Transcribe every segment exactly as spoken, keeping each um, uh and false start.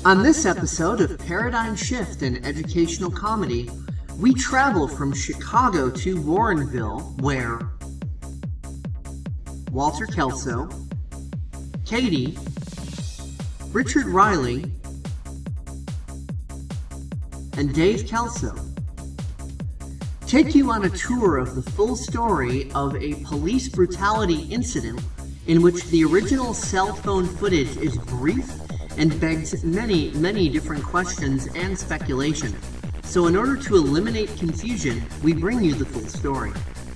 On this episode of Paradigm Shift and Educational Comedy, we travel from Chicago to Warrenville, where Walter Kelso, Katie, Richard Reilly, and Dave Kelso take you on a tour of the full story of a police brutality incident in which the original cell phone footage is brief and begs many, many different questions and speculation. So in order to eliminate confusion, we bring you the full story.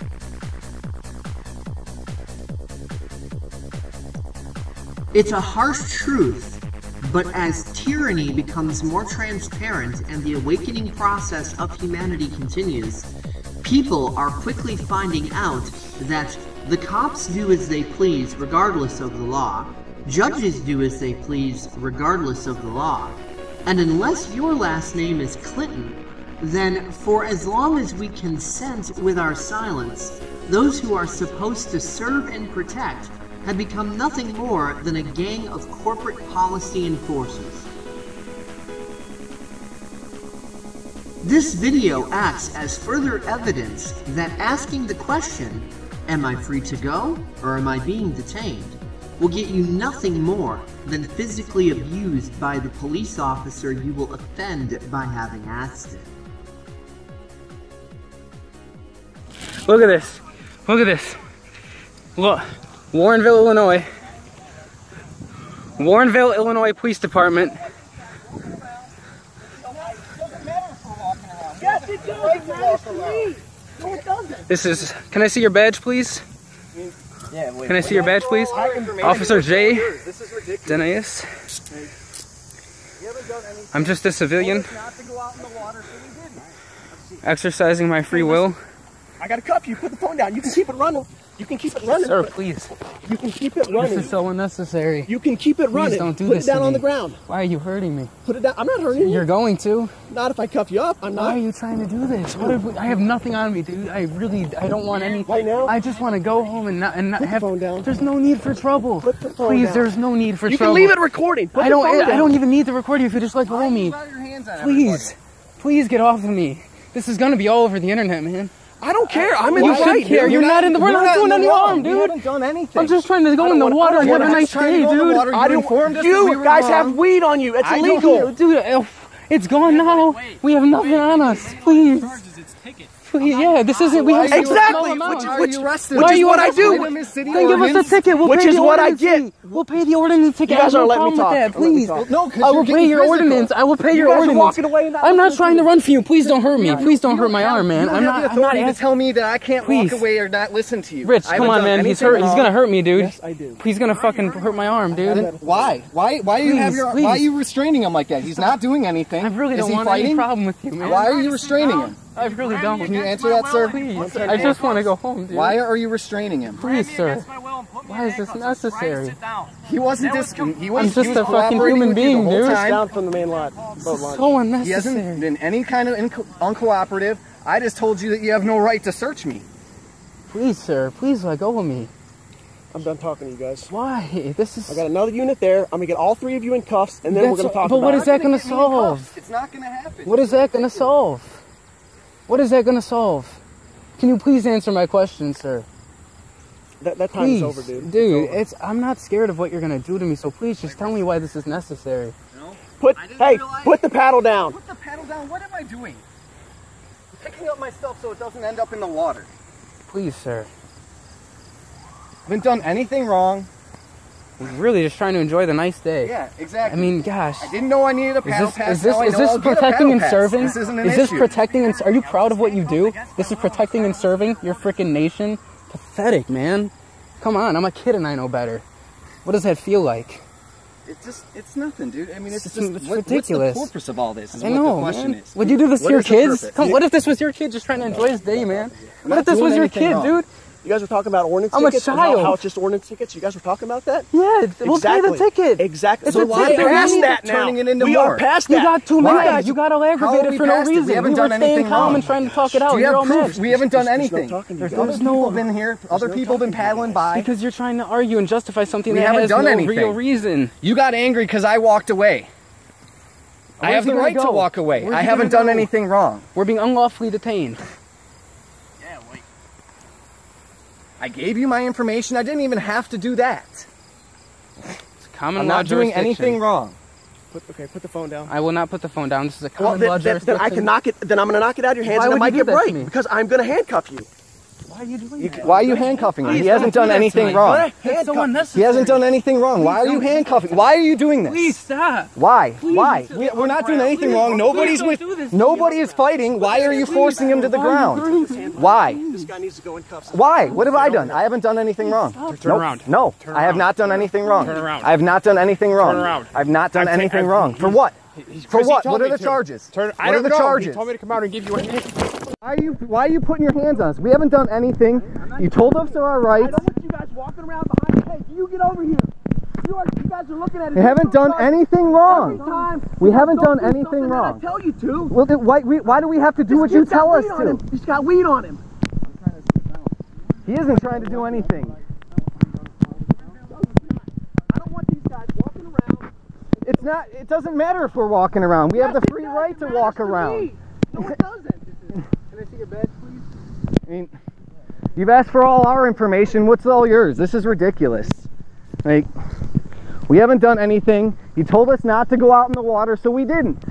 It's a harsh truth, but as tyranny becomes more transparent and the awakening process of humanity continues, people are quickly finding out that the cops do as they please regardless of the law, judges do as they please regardless of the law, and unless your last name is Clinton, then for as long as we consent with our silence, those who are supposed to serve and protect have become nothing more than a gang of corporate policy enforcers. This video acts as further evidence that asking the question, am I free to go or am I being detained, will get you nothing more than physically abused by the police officer you will offend by having asked it. Look at this. Look at this. Look. Warrenville, Illinois. Warrenville, Illinois Police Department. Yes, it does. It matters to me. No, it doesn't. This is, can I see your badge, please? Yeah, wait, can I see your badge, please? Officer J. Dennis. I'm just a civilian. Exercising my free will. I got to cuff you. Put the phone down. You can keep it running. You can keep it running. Sir, please. You can keep it running. This is so unnecessary. You can keep it please running. Don't do Put this it down to on me. the ground. Why are you hurting me? Put it down. I'm not hurting you. You're going to. Not if I cuff you up. I'm not. Why are you trying to do this? What if we, I have nothing on me, dude. I really, I don't want any. Right now? I just want to go home and not and not Put have. the phone down. There's no need for trouble. Put the phone Please, down. there's no need for you trouble. You can leave it recording. Put I the don't. phone I, down. I don't even need to record you if you just like hold me. Your hands on please, please get off of me. This is gonna be all over the internet, man. I don't care. I'm in you the right. Care. You're, you're not in the. We're not, not doing any harm, dude. You haven't done anything. I'm just trying to go in the water and have a nice day, dude. I don't. You guys have weed on you. It's illegal, dude. It's gone now. We have nothing on us. Please. Please, yeah, this isn't. We have exactly. Which, which, which, which is what I do. Then give us a ticket. We'll which pay is the what I get. get. We'll pay the ordinance ticket. You guys are no letting me talk. That, please. No, I will pay your ordinance. I will pay your ordinance. Walking away and I'm not trying to run for you. Please don't hurt me. Please don't hurt my arm, man. I'm not. I'm not asking to tell me that I can't walk away or not listen to you. Rich, come on, man. He's hurt. He's gonna hurt me, dude. Yes, I do. He's gonna fucking hurt my arm, dude. Why? Why? Why you have your? Why are you restraining him like that? He's not doing anything. I really don't want any problem with you, man. Why are you restraining him? I really don't. Can you answer that, sir? Please. I just want to go home, dude. Why are you restraining him? Please, sir. Why is this necessary? He wasn't dis- He was. I'm just he was a fucking human being, dude. Down from the main lot. So unnecessary. He hasn't been any kind of uncooperative. I just told you that you have no right to search me. Please, sir. Please let go of me. I'm done talking to you guys. Why? This is. I got another unit there. I'm gonna get all three of you in cuffs, and then That's we're gonna talk but about what it. is that gonna solve? It's not gonna happen. What is that gonna solve? What is that gonna solve? Can you please answer my question, sir? That, that time please, is over, dude. Dude, it's, it's I'm not scared of what you're gonna do to me, so please just tell me why this is necessary. No. Put hey, put the paddle down. Put the paddle down. What am I doing? I'm picking up my stuff so it doesn't end up in the water. Please, sir. I haven't done anything wrong. I'm really just trying to enjoy the nice day. Yeah, exactly. I mean, gosh. I didn't know I needed a paddle is this, pass. Is this, now I is know this I'll get a protecting and paddle pass. serving? This isn't an is this issue. protecting and are you proud of what you do? This is protecting and serving your freaking nation? Pathetic, man. Come on, I'm a kid and I know better. What does that feel like? It's just, it's nothing, dude. I mean, it's, It's, just, it's what, ridiculous. What's the purpose of all this is I what know, the question man. is. Would you do this What to your is the kids? purpose? Come, what if this was your kid just trying to enjoy his day, man? What if this was your kid, wrong. dude? You guys were talking about ordinance I'm a tickets. and child. How, how it's just ordinance tickets. You guys were talking about that. Yeah, we'll exactly. pay the ticket. Exactly. It's so a why ticket. past We that need now? turning it into we more. are past You that. got too Why? mad. You got all How are aggravated we for no past it? reason. We haven't we done were staying anything calm wrong. and trying to talk it out. Do you You're have all proof? mad. We haven't done There's no anything. talking to There's you other guys. people no- been here. Other no people been talking to you paddling guys. by. Because you're trying to argue and justify something We that haven't has done no anything. real reason. You got angry because I walked away. I have the right to walk away. I haven't done anything wrong. We're being unlawfully detained. Yeah, wait. I gave you my information. I didn't even have to do that. It's common I'm law not doing jurisdiction. anything wrong. Put, okay, put the phone down. I will not put the phone down. This is a Well, common then, law then, then jurisdiction. I can knock it. Then I'm going to knock it out of your hands, Why and I would might you do get that to right me? because I'm going to handcuff you. Why are you doing You, that? why are you handcuffing me? Please He hasn't don't done do that to anything me. wrong. That's so He unnecessary. hasn't done anything wrong. Why are you handcuffing? Why are you doing this? Please stop. Why? Please, Why? this is We, we're not doing unfair. anything Please, wrong. please Nobody's don't with. do this to Nobody me. is fighting. Why are you forcing him to the Why are you doing ground? this? Why? This guy needs to go in cuffs. Why? What have I done? I haven't done anything wrong. Stop. Turn Nope. around. No, Turn I have around. not done anything wrong. Turn around. I have not done anything wrong. Turn around. I've not done I'm ta- anything I'm- wrong. For he's- what? He's- For Chris, he what? told What are me the to. charges? Turn, What I are don't the know. charges? He told me to come out and give you a hand. Why are you Why are you putting your hands on us? We haven't done anything. You told us our I rights. don't want you guys walking around behind me. Hey, you get over here. You, are, you guys are looking at it. We haven't done anything Every wrong. time We you haven't don't done do anything something that wrong. I tell you to. Well, then why we, Why do we have to do This what you kid's got tell us weed on to? him. He's got weed on him. He isn't trying to do anything. I don't want these guys walking around. It's not. It doesn't matter if we're walking around. We have Yes, the it free does. right It to matters walk to around. me. No, it doesn't. Can I see your badge, please? I mean, you've asked for all our information. What's all yours? This is ridiculous. Like, we haven't done anything. You told us not to go out in the water, so we didn't.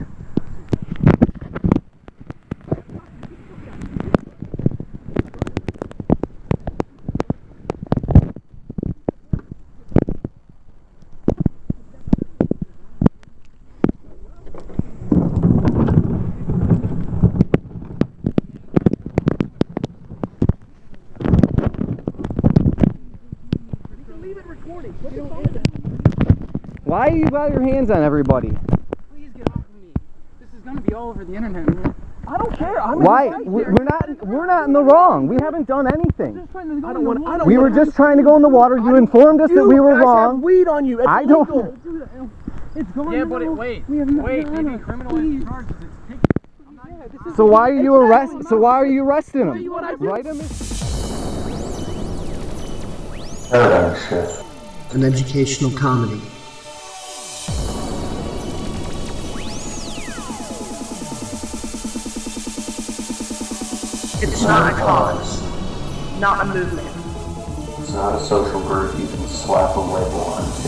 Why you got your hands on everybody? Please get off of me. This is gonna be all over the internet, man. I don't care. I'm Why? right We- here. We're not. We're not in the wrong. We haven't done anything. I don't want. I don't We were want just trying to go in the water. You informed us that we were You guys have wrong. weed on you. It's I don't- illegal. It's going Yeah, on. but it, wait, We have not wait, done maybe it. criminal Please. charges. So why are you arrest? So why are you arresting him? you what I did. Write him. Paradigm shift. An educational comedy. It's not a cause. not a movement. It's not a social group you can slap a label onto.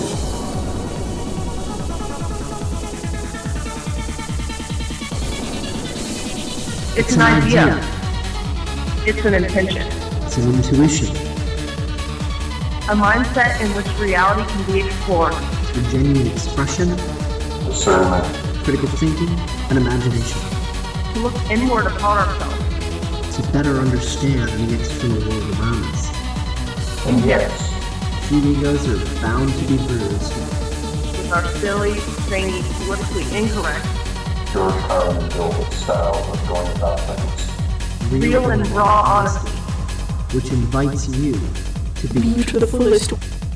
It's an idea. It's an intention. It's an intuition. A mindset in which reality can be explored. It's a genuine expression, Discernment. critical thinking, and imagination. To look inward upon ourselves. To better understand the external world around us. And yes, Few egos are bound to be bruised. With our silly, zany, politically incorrect, George Carlin built style of going about things. real and raw honesty. Which invites you to be To the fullest.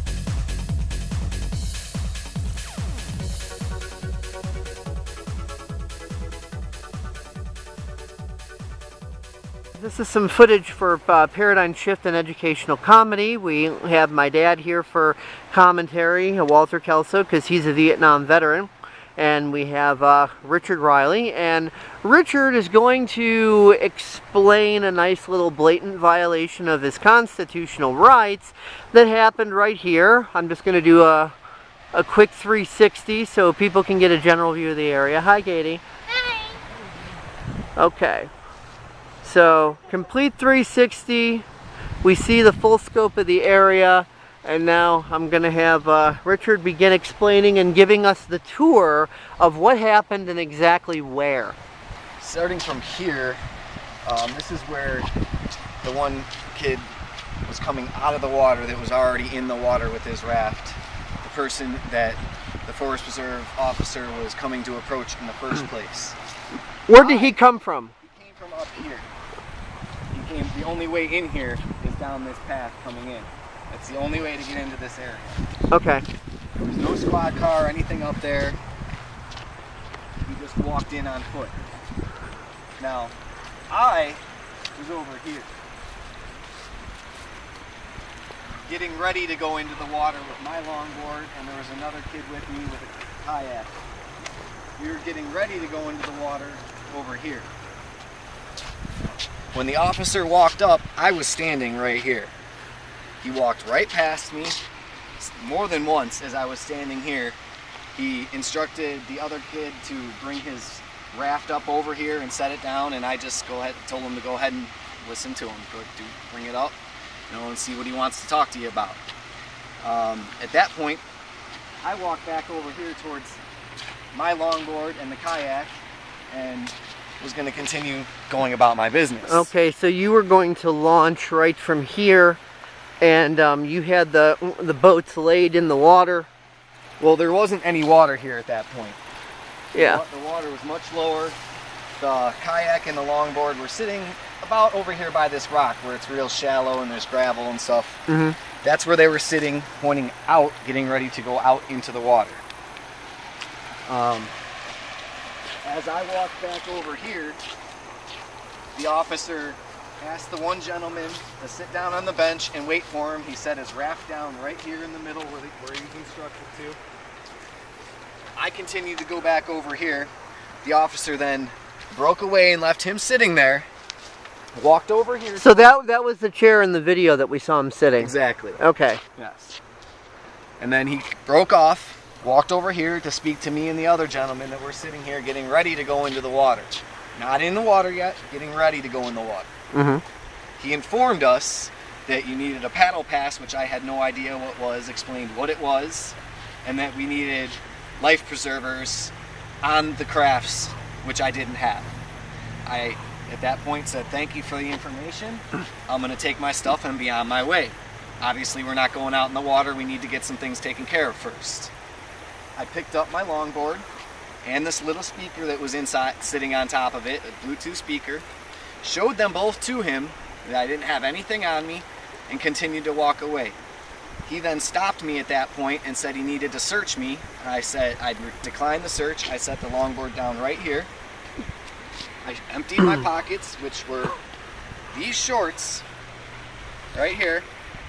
This is some footage for uh, Paradigm Shift and Educational Comedy. We have my dad here for commentary, Walter Kelso, because he's a Vietnam veteran. And we have uh, Richard Reilly. And Richard is going to explain a nice little blatant violation of his constitutional rights that happened right here. I'm just going to do a, a quick three sixty so people can get a general view of the area. Hi, Katie. Hi. Okay. So, complete three sixty, we see the full scope of the area, and now I'm going to have uh, Richard begin explaining and giving us the tour of what happened and exactly where. Starting from here, um, this is where the one kid was coming out of the water that was already in the water with his raft. The person that the Forest Preserve officer was coming to approach in the first place. Where did he come from? He came from up here. He came, the only way in here is down this path coming in. That's the only way to get into this area. Okay. There was no squad car or anything up there. He just walked in on foot. Now, I was over here, getting ready to go into the water with my longboard, and there was another kid with me with a kayak. we were getting ready to go into the water over here. When the officer walked up, I was standing right here. He walked right past me more than once as I was standing here. He instructed the other kid to bring his raft up over here and set it down, and I just go ahead, told him to go ahead and listen to him. Go do, bring it up, you know, and see what he wants to talk to you about. Um, at that point, I walked back over here towards my longboard and the kayak, and was going to continue going about my business. Okay, so you were going to launch right from here, and um, you had the the boats laid in the water. Well, there wasn't any water here at that point. Yeah. The, the water was much lower. The kayak and the longboard were sitting about over here by this rock where it's real shallow and there's gravel and stuff. Mm-hmm. That's where they were sitting, pointing out, getting ready to go out into the water. Um, as I walked back over here, the officer asked the one gentleman to sit down on the bench and wait for him. He set his raft down right here in the middle where, the, where he's instructed to. I continued to go back over here. The officer then broke away and left him sitting there. Walked over here. So that that was the chair in the video that we saw him sitting. Exactly. Okay. Yes. And then he broke off, walked over here to speak to me and the other gentleman that were sitting here getting ready to go into the water. Not in the water yet, getting ready to go in the water. Mm-hmm. He informed us that you needed a paddle pass, which I had no idea what was, explained what it was, and that we needed life preservers on the crafts, which I didn't have. I, at that point, said, thank you for the information. I'm going to take my stuff and be on my way. Obviously, we're not going out in the water. We need to get some things taken care of first. I picked up my longboard and this little speaker that was inside, sitting on top of it, a Bluetooth speaker, showed them both to him that I didn't have anything on me, and continued to walk away. He then stopped me at that point and said he needed to search me. I said I declined the search. I set the longboard down right here. I emptied my pockets, which were these shorts right here.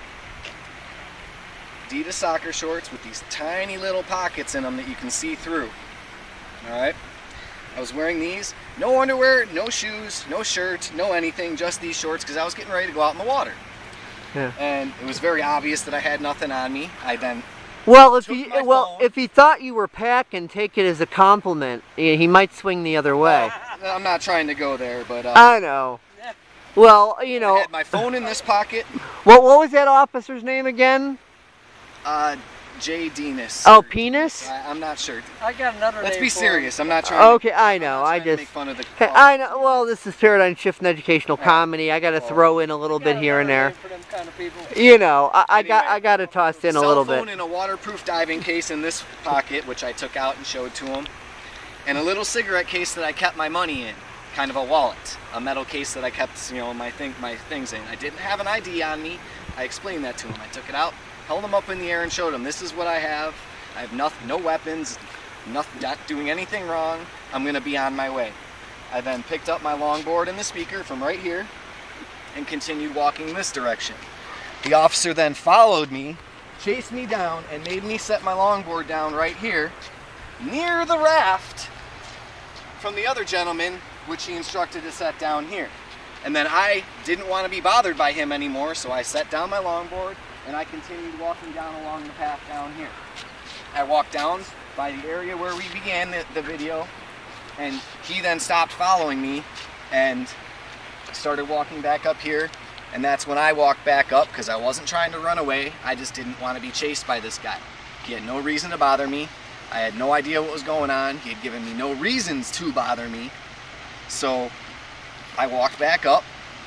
Adidas soccer shorts with these tiny little pockets in them that you can see through. Alright? I was wearing these. No underwear, no shoes, no shirt, no anything, just these shorts because I was getting ready to go out in the water. Yeah. And it was very obvious that I had nothing on me. I then Well, if took he my well phone. if he thought you were packing, take it as a compliment. He he might swing the other way. I'm not trying to go there, but uh, I know. Well, you I know. had my phone in this pocket. What what was that officer's name again? Uh, Jay Denis. Oh, penis. I, I'm not sure. I got another Let's name be for serious. I'm not trying. Okay, to, I know. I'm not I trying to just. make fun of the. Okay, I know. Well, this is Paradigm Shift and Educational Comedy. I got to throw in a little bit here and there. For them kind of people. You know, I, I got Anyway, I got to toss in a Cell little phone bit. in a waterproof diving case in this pocket, which I took out and showed to him, and a little cigarette case that I kept my money in, kind of a wallet, a metal case that I kept, you know, my thing, my things in. I didn't have an I D on me. I explained that to him. I took it out, held them up in the air, and showed him this is what I have. I have nothing, no weapons, nothing, not doing anything wrong. I'm gonna be on my way. I then picked up my longboard and the speaker from right here and continued walking this direction. The officer then followed me, chased me down, and made me set my longboard down right here near the raft from the other gentleman, which he instructed to set down here. And then I didn't want to be bothered by him anymore, so I set down my longboard and I continued walking down along the path down here. I walked down by the area where we began the, the video, and he then stopped following me and started walking back up here, and that's when I walked back up because I wasn't trying to run away. I just didn't want to be chased by this guy. He had no reason to bother me. I had no idea what was going on. He had given me no reasons to bother me. So I walked back up,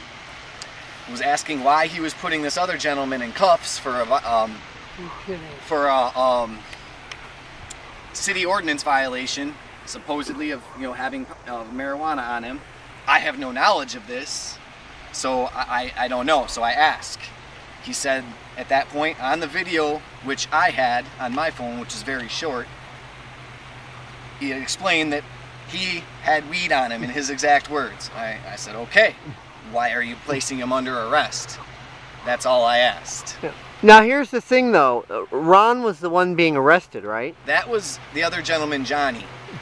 was asking why he was putting this other gentleman in cuffs for a um, for a um, city ordinance violation, supposedly of you know having uh, marijuana on him. I have no knowledge of this, so I, I, I don't know. So I asked. He said at that point on the video, which I had on my phone, which is very short, he had explained that he had weed on him in his exact words. I, I said, okay, why are you placing him under arrest? That's all I asked. Now here's the thing though, Ron was the one being arrested, right? That was the other gentleman, Johnny.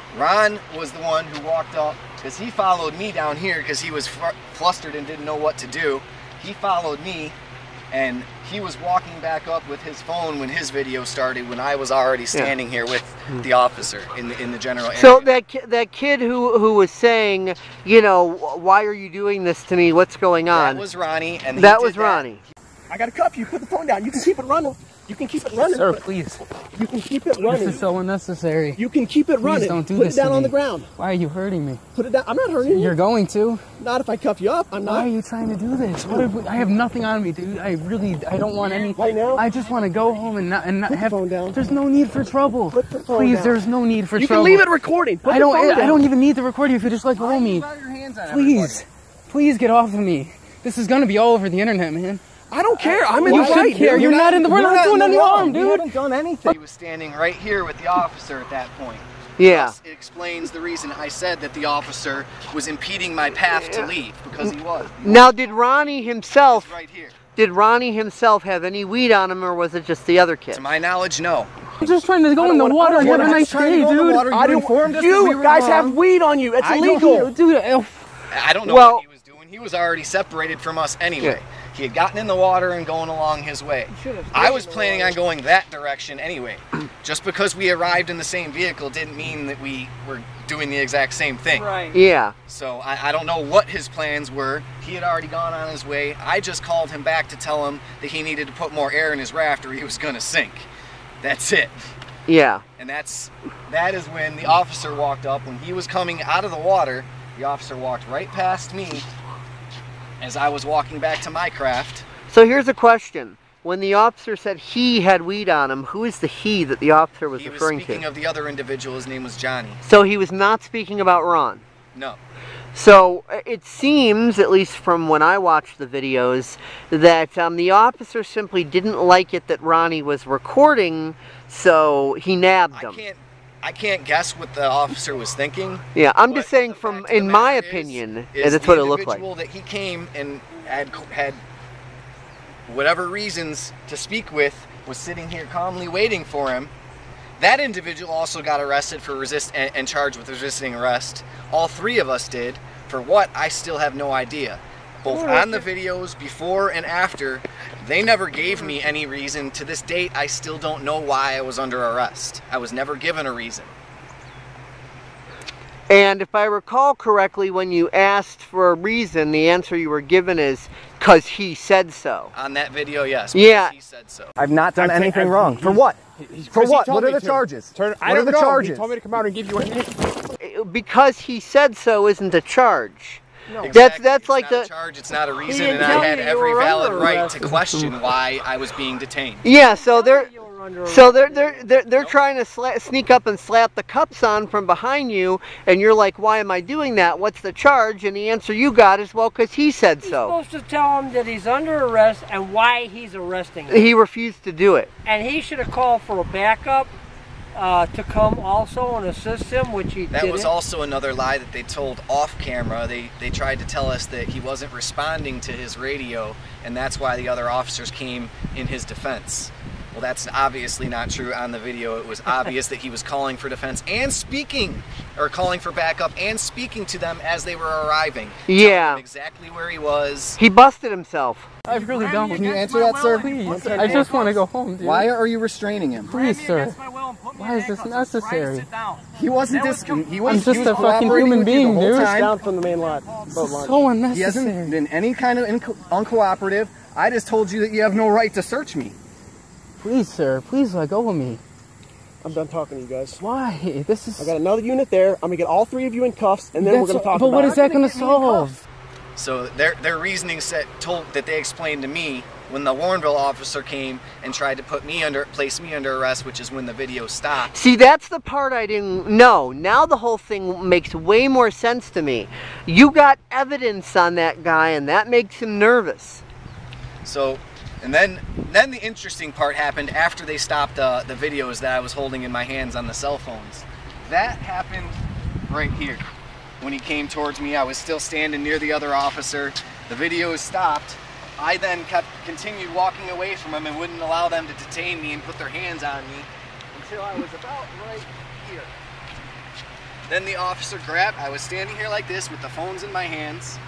Ron was the one who walked up because he followed me down here because he was fr flustered and didn't know what to do. He followed me, and he was walking back up with his phone when his video started, when I was already standing yeah. here with the officer in the, in the general area. So that ki that kid who who was saying, you know, why are you doing this to me? What's going on? That was Ronnie, and that was Ronnie. I got to cuff you. Put the phone down. You can keep it running. You can keep it running. Sir, please. You can keep it running. This is so unnecessary. You can keep it running. Please don't do Put this it down to on me. the ground. Why are you hurting me? Put it down. I'm not hurting you. You're going to. Not if I cuff you up. I'm not. Why are you trying to do this? What if we, I have nothing on me, dude. I really, I don't want any. Right now? I just want to go home and not, and not Put have. the phone down. There's no need for trouble. Put the phone Please, down. there's no need for you trouble. You can leave it recording. Put I don't. the phone I, down. I don't even need to record you if you just let go of me. Why you got your hands on Please, everybody? please get off of me. This is gonna be all over the internet, man. I don't care. I'm in you the should right. care. You're, you're not in the. We're not, not doing any harm, dude. You haven't done anything. He was standing right here with the officer at that point. Yeah. Thus, it explains the reason I said that the officer was impeding my path to leave, because he was. He now, did Ronnie himself? right here. Did Ronnie himself have any weed on him, or was it just the other kid? To my knowledge, no. I'm just trying to go in the water and have a nice day, dude. I didn't. You guys have weed on you. It's illegal, dude. I don't know well, what he was doing. He was already separated from us anyway. Yeah. He had gotten in the water and going along his way. I was planning on going that direction anyway. Just because we arrived in the same vehicle didn't mean that we were doing the exact same thing. Right. Yeah. So I, I don't know what his plans were. He had already gone on his way. I just called him back to tell him that he needed to put more air in his raft or he was going to sink. That's it. Yeah. And that's that is when the officer walked up. When he was coming out of the water, the officer walked right past me as I was walking back to my craft. So here's a question. When the officer said he had weed on him, who is the he that the officer was he referring was speaking to? of the other individual. His name was Johnny. So he was not speaking about Ron? No. So it seems, at least from when I watched the videos, that um, the officer simply didn't like it that Ronnie was recording, so he nabbed him. I can't, I can't guess what the officer was thinking. Yeah, I'm just saying from, in my opinion, is that's what it looked like. The individual that he came and had, had whatever reasons to speak with was sitting here calmly waiting for him. That individual also got arrested for resist and, and charged with resisting arrest. All three of us did. For what, I still have no idea. Both on the videos, before and after, they never gave me any reason. To this date, I still don't know why I was under arrest. I was never given a reason. And if I recall correctly, when you asked for a reason, the answer you were given is, because he said so. On that video, yes. Yeah. He said so. I've not done I've anything I've, wrong. He, For what? For Chris, what? What are me the to. charges? Turn, I what don't are the know. charges? He told me to come out and give you a name. Because he said so isn't a charge. No. Exactly. That's that's it's like not the a charge. It's not a reason, didn't and I tell had you you every were valid under right arrest. to question why I was being detained. Yeah, so they're so they're they're they're, they're trying to sla sneak up and slap the cups on from behind you, and you're like, why am I doing that? What's the charge? And the answer you got is, well, because he said He's so. supposed to tell him that he's under arrest and why he's arresting him. He refused to do it. And he should have called for a backup uh, to come also and assist him, which he That didn't. was also another lie that they told off camera. They they tried to tell us that he wasn't responding to his radio, and that's why the other officers came in his defense. Well, that's obviously not true. On the video, it was obvious that he was calling for defense and speaking, or calling for backup and speaking to them as they were arriving. Yeah. Exactly where he was. He busted himself. I really don't. Can you answer that, sir? Please. I just want to go home, dude. Why are you restraining him? Please, sir. Why is this necessary? He wasn't dis he was I'm just he was a fucking cooperating human with you the being, whole dude. time. Down from the main lot. Boat launch. So He hasn't unnecessary. been any kind of unco uncooperative. I just told you that you have no right to search me. Please, sir. Please let go of me. I'm done talking to you guys. Why? This is. I got another unit there. I'm gonna get all three of you in cuffs, and then That's, we're gonna talk but about what it. is that going to solve? So their their reasoning set told that they explained to me when the Warrenville officer came and tried to put me under, place me under arrest, which is when the video stopped. See, that's the part I didn't know. Now the whole thing makes way more sense to me. You got evidence on that guy, and that makes him nervous. So, and then then the interesting part happened after they stopped uh, the videos that I was holding in my hands on the cell phones. That happened right here. When he came towards me, I was still standing near the other officer. The videos stopped. I then kept continued walking away from him and wouldn't allow them to detain me and put their hands on me until I was about right here. then the officer grabbed, I was standing here like this with the phones in my hands,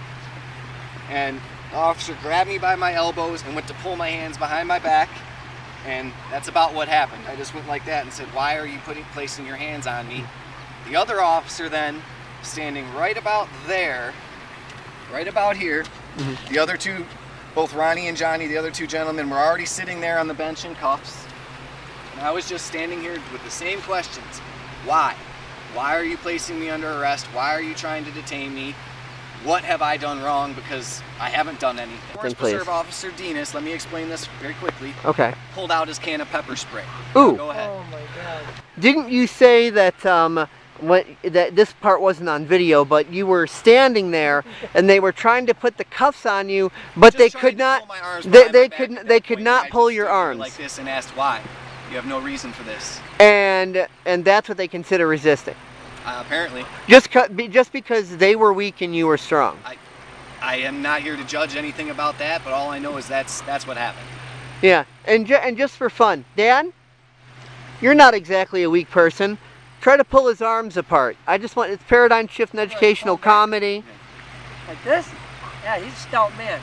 and the officer grabbed me by my elbows and went to pull my hands behind my back, and that's about what happened. I just went like that and said, why are you putting placing your hands on me? The other officer then, standing right about there, right about here, mm-hmm. the other two, both Ronnie and Johnny, the other two gentlemen, were already sitting there on the bench in cuffs. And I was just standing here with the same questions. Why? Why are you placing me under arrest? Why are you trying to detain me? What have I done wrong? Because I haven't done anything. Forest Preserve Officer Dinas, let me explain this very quickly. Okay. Pulled out his can of pepper spray. Ooh. Go ahead. Oh my God. Didn't you say that um, what, that this part wasn't on video, but you were standing there and they were trying to put the cuffs on you, but they could not. They, they could they could not pull your arms like this and asked why. You have no reason for this. And and that's what they consider resisting. Uh, apparently. Just just because they were weak and you were strong. I, I am not here to judge anything about that, but all I know is that's that's what happened. Yeah, and ju and just for fun, Dan, you're not exactly a weak person. Try to pull his arms apart. I just want it's paradigm shift and educational comedy. Like this? Yeah, he's a stout man.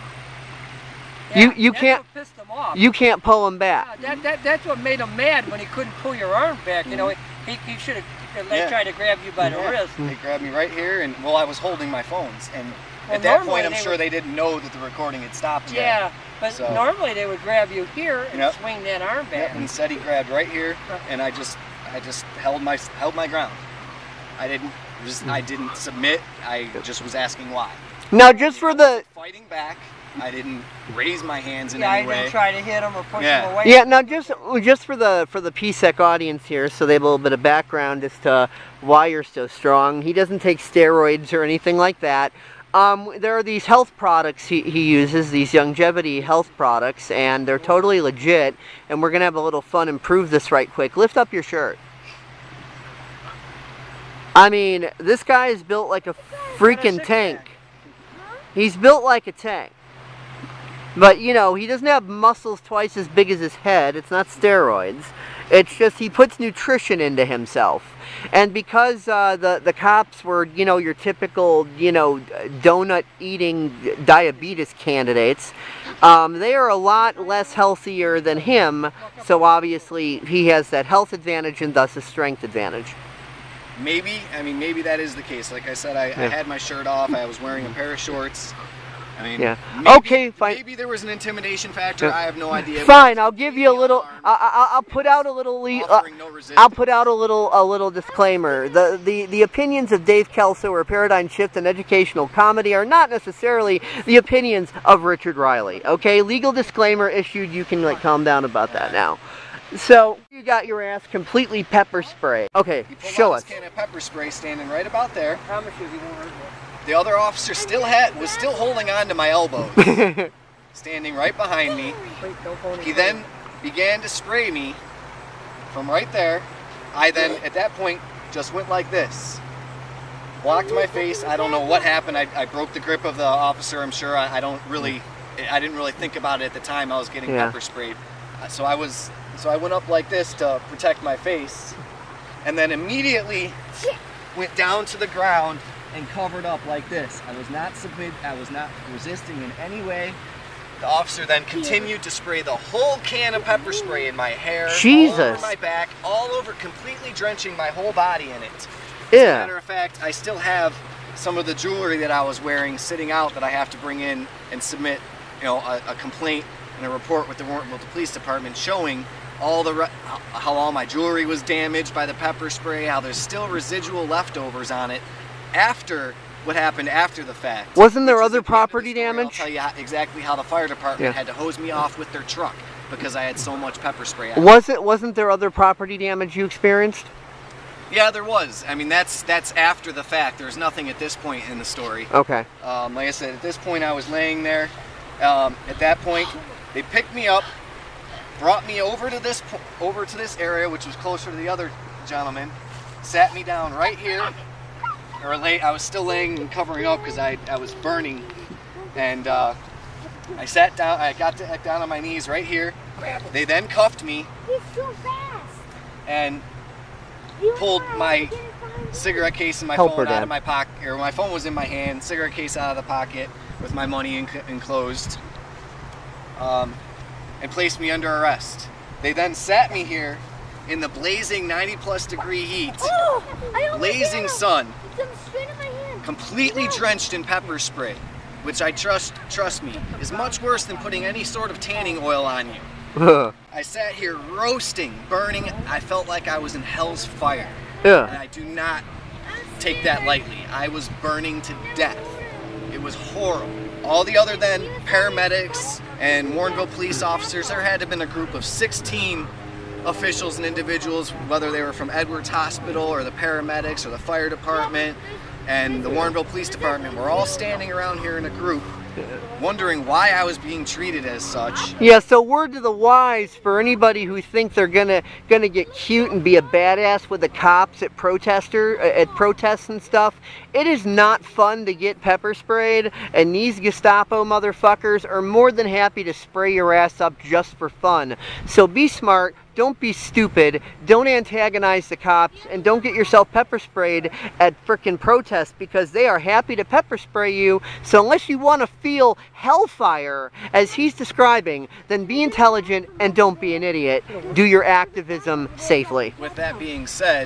Yeah, you you that's can't what pissed him off. You can't pull him back. Yeah, that, that that's what made him mad when he couldn't pull your arm back. You know, he he should have. They Yeah. tried to grab you by the yeah. wrist. They grabbed me right here, and well, I was holding my phones, and well, at that point, they I'm sure would, they didn't know that the recording had stopped yet. Yeah, but so, normally they would grab you here and yep. swing that arm back. Yep, instead he grabbed right here, and I just, I just held my, held my ground. I didn't, just, I didn't submit. I just was asking why. Now, just for the fighting back, I didn't raise my hands in yeah, any I way. didn't try to hit him or push Yeah. him away. Yeah, now just just for the for the P S E C audience here, so they have a little bit of background as to why you're so strong. He doesn't take steroids or anything like that. Um, there are these health products he, he uses, these longevity health products, and they're totally legit. And we're gonna have a little fun and prove this right quick. Lift up your shirt. I mean, this guy is built like a freaking tank. He's built like a tank. But, you know, he doesn't have muscles twice as big as his head. It's not steroids. It's just he puts nutrition into himself. And because uh, the, the cops were, you know, your typical, you know, donut-eating diabetes candidates, um, they are a lot less healthier than him. So, obviously, he has that health advantage and thus a strength advantage. Maybe, I mean, maybe that is the case. Like I said, I, Yeah. I had my shirt off. I was wearing a pair of shorts. I mean, Yeah. maybe, Okay, fine. Maybe there was an intimidation factor. I have no idea. Fine, I'll give you a little. I, I, I'll put out a little. Le uh, no I'll put out a little. A little disclaimer. The the the opinions of Dave Kelso or Paradigm Shift and Educational Comedy are not necessarily the opinions of Richard Reilly. Okay, legal disclaimer issued. You can like calm down about that now. So you got your ass completely pepper spray. Okay, show us. He can of pepper spray standing right about there. I promise you, he won't hurt you. The other officer still had was still holding on to my elbows, standing right behind me. He then began to spray me from right there. I then, at that point, just went like this. Blocked my face. I don't know what happened. I, I broke the grip of the officer, I'm sure. I, I don't really, I didn't really think about it at the time I was getting Yeah. pepper sprayed. So I was, so I went up like this to protect my face, and then immediately went down to the ground and covered up like this. I was not submit, I was not resisting in any way. The officer then continued to spray the whole can of pepper spray in my hair, Jesus. all over my back, all over, completely drenching my whole body in it. As Yeah. a matter of fact, I still have some of the jewelry that I was wearing sitting out that I have to bring in and submit, you know, a, a complaint and a report with the Warrenville Police Department showing all the re how all my jewelry was damaged by the pepper spray, how there's still residual leftovers on it after what happened after the fact. Wasn't there Which is other at the end of the property story. damage? I'll tell you how, exactly how the fire department Yeah. had to hose me off with their truck because I had so much pepper spray out. Was it? Wasn't there other property damage you experienced? Yeah, there was. I mean, that's that's after the fact. There's nothing at this point in the story. Okay. Um, like I said, at this point I was laying there. Um, at that point, they picked me up, brought me over to this po over to this area, which was closer to the other gentleman, sat me down right here. Or lay, I was still laying and covering up because I I was burning, and uh, I sat down. I got to, down on my knees right here. They then cuffed me He's so fast. and pulled my cigarette case and my Help her, phone out Dad. of my pocket, or my phone was in my hand, cigarette case out of the pocket with my money enc enclosed, um, and placed me under arrest. They then sat me here in the blazing ninety plus degree heat, Oh, blazing sun, It's straight in my hand. completely drenched in pepper spray, which I trust, trust me, is much worse than putting any sort of tanning oil on you. I sat here roasting, burning. I felt like I was in hell's fire. Yeah. And I do not take that lightly. I was burning to death. It was horrible. All the other than paramedics and Warrenville police officers, there had to have been a group of sixteen officials and individuals, whether they were from Edwards Hospital or the paramedics or the fire department and the Warrenville Police Department, were all standing around here in a group wondering why I was being treated as such. Yeah, so word to the wise for anybody who thinks they're gonna gonna get cute and be a badass with the cops at protester at protests and stuff. It is not fun to get pepper sprayed, and these Gestapo motherfuckers are more than happy to spray your ass up just for fun. So be smart. Don't be stupid, don't antagonize the cops, and don't get yourself pepper sprayed at frickin' protests, because they are happy to pepper spray you. So unless you want to feel hellfire, as he's describing, then be intelligent and don't be an idiot. Do your activism safely. With that being said,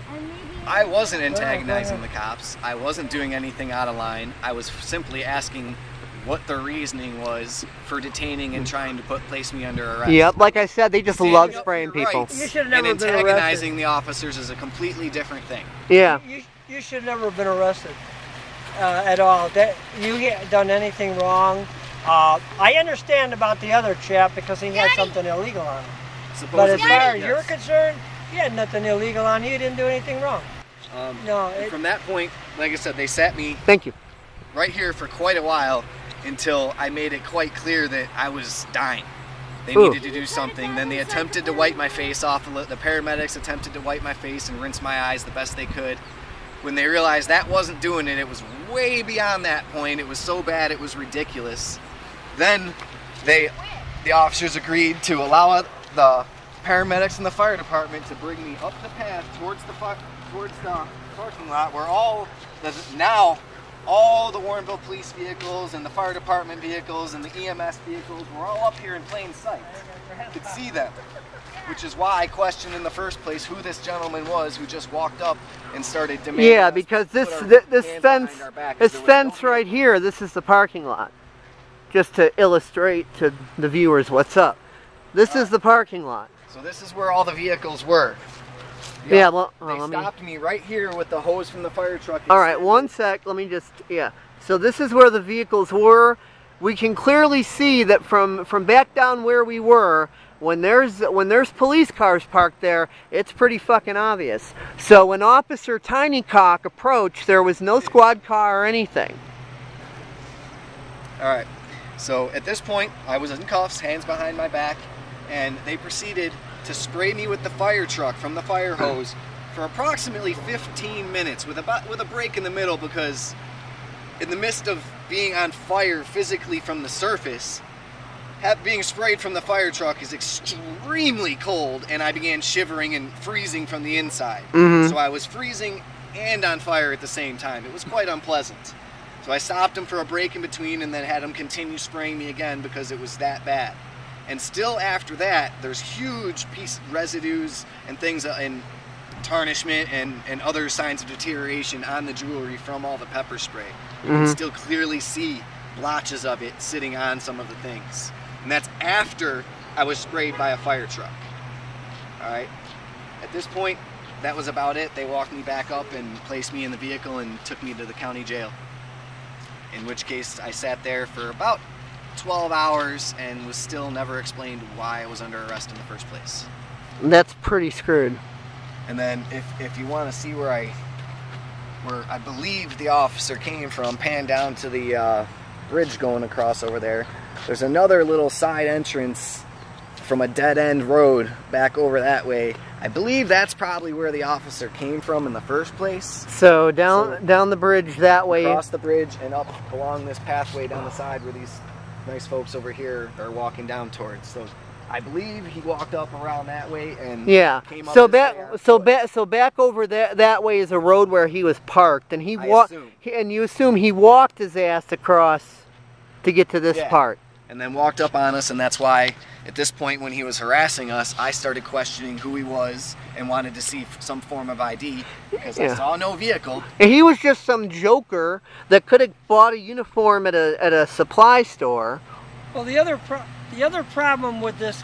I wasn't antagonizing the cops. I wasn't doing anything out of line. I was simply asking what the reasoning was for detaining and trying to put place me under arrest. Yep, like I said, they just Standing love up for spraying your people. rights You should have and never been antagonizing arrested. the officers is a completely different thing. Yeah. You, you should never have been arrested uh, at all. That you had done anything wrong. Uh, I understand about the other chap because he had something illegal on him. But as Supposedly, far as yes. you're concerned, you had nothing illegal on you. You didn't do anything wrong. Um, No, and it- from that point, like I said, they sat me Thank you. right here for quite a while until I made it quite clear that I was dying. They Ooh. needed to do something. Then they attempted to wipe my face off. The paramedics attempted to wipe my face and rinse my eyes the best they could. When they realized that wasn't doing it, it was way beyond that point. It was so bad, it was ridiculous. Then they, the officers agreed to allow the paramedics and the fire department to bring me up the path towards the fi towards the parking lot, where all the now all the Warrenville police vehicles and the fire department vehicles and the E M S vehicles were all up here in plain sight. You could see them, which is why I questioned in the first place who this gentleman was who just walked up and started demanding. Yeah, us because to this put our th this hands fence, behind our back, 'cause this there was fence no- right here, this is the parking lot. Just to illustrate to the viewers what's up. This is the parking lot. So this is where all the vehicles were. Yeah, well, they uh, let me- stopped me right here with the hose from the fire truck. All right, one sec. Let me just, yeah. So this is where the vehicles were. We can clearly see that from from back down where we were, when there's when there's police cars parked there, it's pretty fucking obvious. So when Officer Tinycock approached, there was no squad car or anything. All right. So at this point, I was in cuffs, hands behind my back, and they proceeded to spray me with the fire truck from the fire hose for approximately fifteen minutes, with about with a break in the middle, because in the midst of being on fire physically from the surface, have, being sprayed from the fire truck is extremely cold, and I began shivering and freezing from the inside. Mhm. So I was freezing and on fire at the same time. It was quite unpleasant. So I stopped him for a break in between and then had him continue spraying me again because it was that bad. And still after that, there's huge piece residues and things uh, and tarnishment and, and other signs of deterioration on the jewelry from all the pepper spray. You can Mhm. still clearly see blotches of it sitting on some of the things. And that's after I was sprayed by a fire truck. All right. At this point, that was about it. They walked me back up and placed me in the vehicle and took me to the county jail. In which case I sat there for about twelve hours and was still never explained why I was under arrest in the first place. That's pretty screwed. And then if, if you want to see where I where I believe the officer came from, pan down to the uh, bridge going across over there, there's another little side entrance from a dead-end road back over that way. I believe that's probably where the officer came from in the first place. So down So- down the bridge that way. Across the bridge and up along this pathway down the side where these nice folks over here are walking down towards. So I believe he walked up around that way and Yeah. came up So this back, way on so foot. back, so back over that that way is a road where he was parked, and he I walked. assume. And you assume he walked his ass across to get to this Yeah. part. And then walked up on us, and that's why at this point when he was harassing us, I started questioning who he was and wanted to see some form of I D because Yeah. I saw no vehicle. And he was just some joker that could have bought a uniform at a at a supply store. Well, the other pro the other problem with this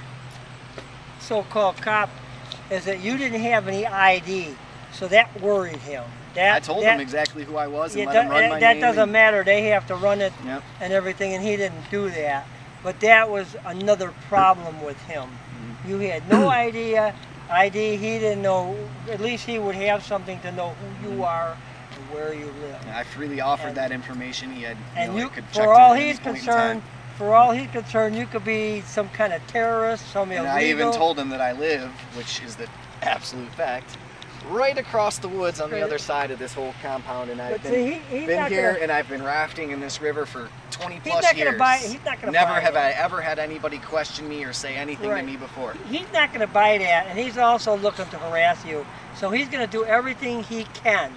so-called cop is that you didn't have any I D, so that worried him. That, I told that, him exactly who I was and yeah, let that, him run my that name. doesn't and, matter. They have to run it Yep. and everything, and he didn't do that. But that was another problem with him. Mm-hmm. You had no idea, I D. He didn't know. At least he would have something to know who you are and where you live. I freely offered And- that information. He had, you And know, you, he could check for it all at any he's point in concerned, time. for all he's concerned, you could be some kind of terrorist, some And illegal. I even told him that I live, which is the absolute fact, right across the woods on the other side of this whole compound, and I've But been, see, he- he's been not here gonna- and I've been rafting in this river for twenty He's plus not gonna years. buy- he's not gonna Never buy have it. I ever had anybody question me or say anything Right. to me before. He's not going to buy that, and he's also looking to harass you. So he's going to do everything he can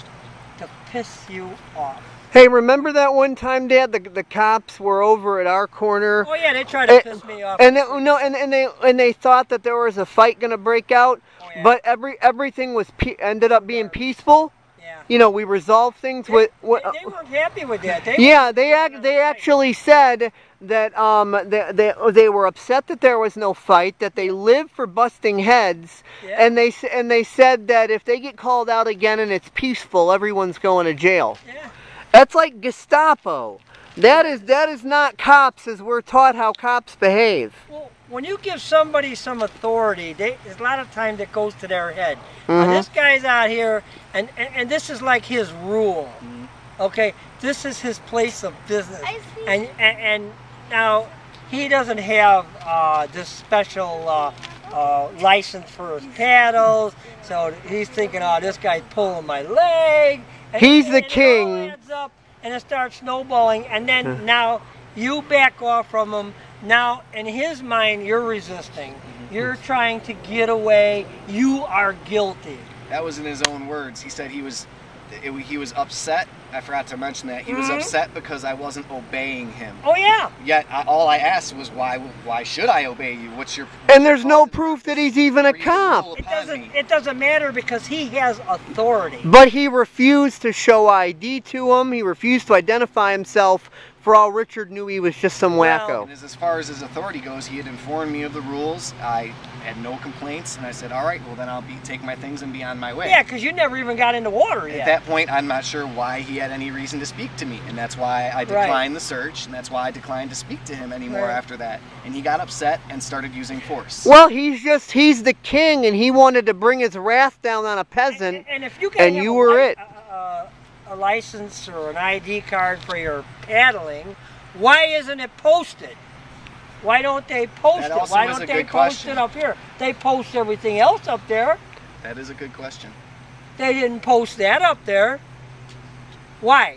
to piss you off. Hey, remember that one time, Dad? The the cops were over at our corner. Oh yeah, they try to Eh, piss me off. And they, no, and, and they and they thought that there was a fight gonna break out, Oh, yeah. but every everything was pe ended up being peaceful. Yeah. You know, we resolved things They, with. with they, they weren't happy with that. They yeah, they act, they actually said that um they, they they were upset that there was no fight, that they live for busting heads, Yeah. and they s- and they said that if they get called out again and it's peaceful, everyone's going to jail. Yeah. That's like Gestapo. That is that is not cops as we're taught how cops behave. Well, when you give somebody some authority, they, there's a lot of time that goes to their head. Now, Mhm. this guy's out here, and, and, and this is like his rule. Okay, this is his place of business, I see. and, and and now he doesn't have uh, this special uh, uh, license for his paddles, so he's thinking, oh, this guy's pulling my leg. And, He's the and it all king. adds up, and it starts snowballing, and then now you back off from him. Now, in his mind, you're resisting. You're trying to get away. You are guilty. That was in his own words. He said he was it, he was upset. I forgot to mention that. He was Mhm. upset because I wasn't obeying him. Oh yeah. Yet I, all I asked was why why should I obey you? What's your And there's no proof that he's even a for you to rule cop. It upon doesn't. me? It doesn't matter because he has authority. But he refused to show I D to him. He refused to identify himself. For all Richard knew, he was just some Well, wacko. And as, as far as his authority goes, he had informed me of the rules. I had no complaints, and I said, all right, well then I'll be take my things and be on my way. Yeah, because you never even got in the water At yet. that point, I'm not sure why he had any reason to speak to me, and that's why I declined Right. the search, and that's why I declined to speak to him anymore Right. after that. And he got upset and started using force. Well, he's just, he's the king, and he wanted to bring his wrath down on a peasant. And, and if you can and have you a were li- it. A, a, a license or an I D card for your paddling, why isn't it posted? Why don't they post That it? also Why is don't a they good post question. it up here? They post everything else up there. That is a good question. They didn't post that up there. Why?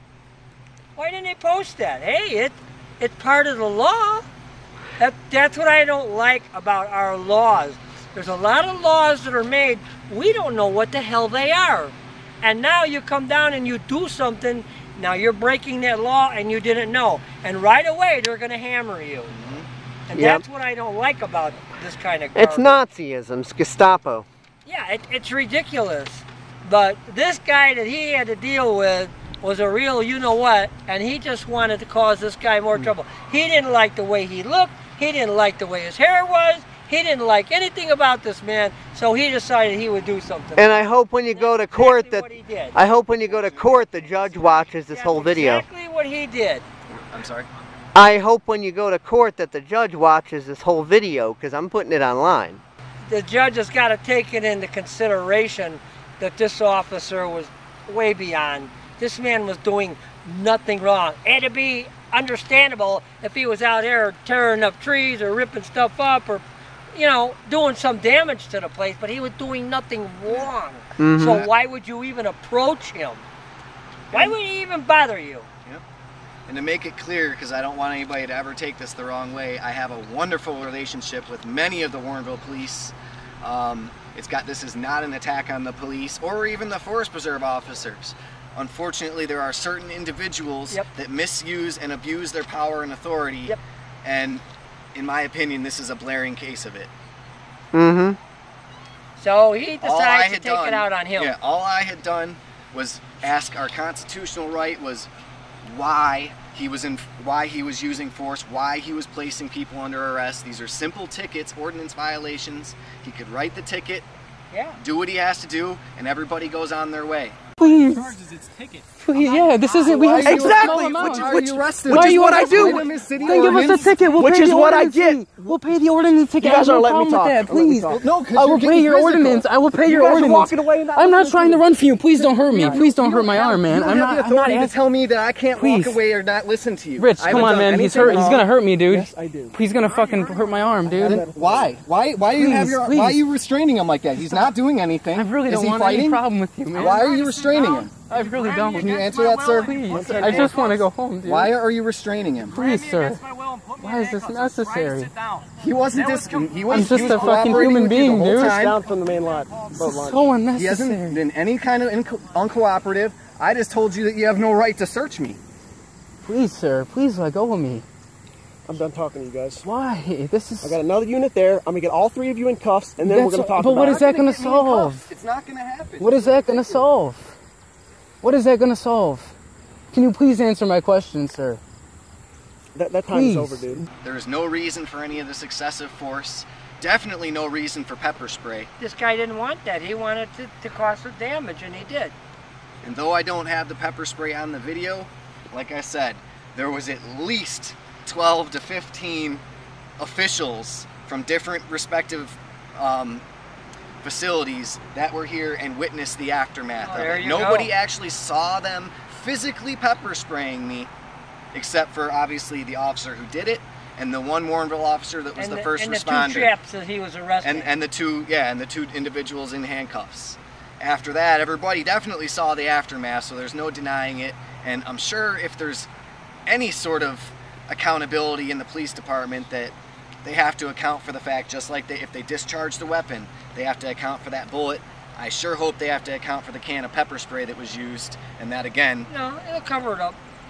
Why didn't they post that? Hey, it it's part of the law. That that's what I don't like about our laws. There's a lot of laws that are made. We don't know what the hell they are. And now you come down and you do something. Now you're breaking that law and you didn't know. And right away they're going to hammer you. And Yep. that's what I don't like about this kind of garbage. It's Nazism, it's Gestapo. Yeah, it, it's ridiculous. But this guy that he had to deal with was a real you-know-what, and he just wanted to cause this guy more trouble. He didn't like the way he looked. He didn't like the way his hair was. He didn't like anything about this man, so he decided he would do something. And I hope when you go to court that, what he did. I hope when you go to court the judge watches this That's whole video. exactly what he did. I'm sorry? I hope when you go to court that the judge watches this whole video, because I'm putting it online. The judge has got to take it into consideration that this officer was way beyond. This man was doing nothing wrong. And it'd be understandable if he was out there tearing up trees or ripping stuff up or, you know, doing some damage to the place, but he was doing nothing wrong. Mhm. So why would you even approach him? Why would he even bother you? Yep. And to make it clear, because I don't want anybody to ever take this the wrong way, I have a wonderful relationship with many of the Warrenville police. Um, it's got, this is not an attack on the police or even the Forest Preserve officers. Unfortunately, there are certain individuals yep. that misuse and abuse their power and authority. Yep. And in my opinion, this is a blaring case of it. Mm-hmm. So he decided to take done, it out on him. Yeah, all I had done was ask our constitutional right was why he was in, why he was using force, why he was placing people under arrest. These are simple tickets, ordinance violations. He could write the ticket, yeah. do what he has to do, and everybody goes on their way. Please. Please, yeah, this isn't. We have exactly. Which, which, which, which, arrested. Which Which is what I do. Then give us a ticket. We'll which pay is the what I ordinance get. fee. We'll pay the ordinance ticket. You guys I have are no letting me problem talk. with that. Please. No, I will pay your ordinance. I will pay your ordinance. Walking away and I'm not trying to run for you. Please don't hurt me. Please don't hurt my arm, man. I'm not. You have the authority to tell me that I can't walk away or not listen to you. Rich, come on, man. He's hurt. He's gonna hurt me, dude. Yes, I do. He's gonna fucking hurt my arm, dude. Why? Why? Why are you have your? Why are you restraining him like that? He's not doing anything. I really don't want any problem with you, man. Why are you restraining him? I really don't. Can you answer that, sir? Please. I just want to go home, dude. Why are you restraining him? Please, sir. Why is this necessary? He wasn't dis- He was. I'm just a fucking human being, dude. Down from the main lot. So unnecessary. He hasn't been any kind of uncooperative. I just told you that you have no right to search me. Please, sir. Please let go of me. I'm done talking to you guys. Why? This is. I got another unit there. I'm gonna get all three of you in cuffs, and then That's we're gonna talk but about what it. is that gonna solve? It's not gonna happen. What is that gonna solve? What is that gonna solve? Can you please answer my question, sir? That, that time is over, dude. There is no reason for any of this excessive force. Definitely no reason for pepper spray. This guy didn't want that. He wanted to, to cause some damage, and he did. And though I don't have the pepper spray on the video, like I said, there was at least twelve to fifteen officials from different respective um, facilities that were here and witnessed the aftermath oh, of there it. You Nobody go. actually saw them physically pepper spraying me, except for obviously the officer who did it and the one Warrenville officer that was and the, the first and responder. And the two traps that he was arrested. And, and the two, yeah, and the two individuals in handcuffs. After that, everybody definitely saw the aftermath, so there's no denying it. And I'm sure if there's any sort of accountability in the police department, that they have to account for the fact, just like they, if they discharge the weapon, they have to account for that bullet. I sure hope they have to account for the can of pepper spray that was used, and that again, no, it'll cover it up.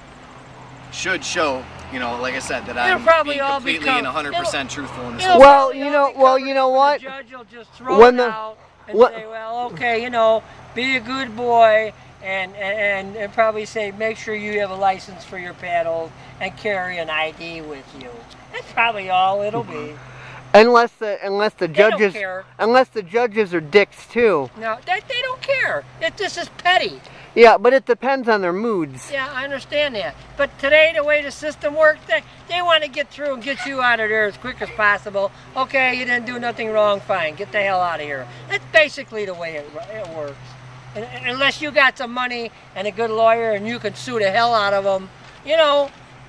Should show, you know, like I said, that it'll I'm probably being all completely become, and one hundred percent truthful in this. Well, you know, well, you know what? The judge will just throw when it the, out and what, say, well, okay, you know, be a good boy, and, and and probably say, make sure you have a license for your paddles and carry an I D with you. That's probably all it'll be. Unless the unless the They judges don't care. unless the judges are dicks too. No, they, they don't care. It, this is petty. Yeah, but it depends on their moods. Yeah, I understand that. But today, the way the system works, they, they want to get through and get you out of there as quick as possible. Okay, you didn't do nothing wrong, fine. Get the hell out of here. That's basically the way it, it works. And, unless you got some money and a good lawyer and you can sue the hell out of them, you know,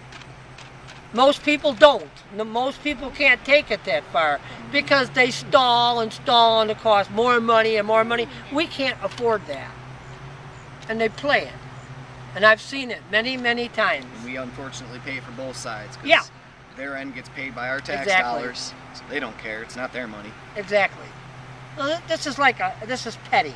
most people don't. Most people can't take it that far because they stall and stall and it costs more money and more money. We can't afford that. And they play it. And I've seen it many, many times. And we unfortunately pay for both sides. Yeah. Their end gets paid by our tax Exactly. dollars, so they don't care. It's not their money. Exactly. Well, this is like a, this is petty.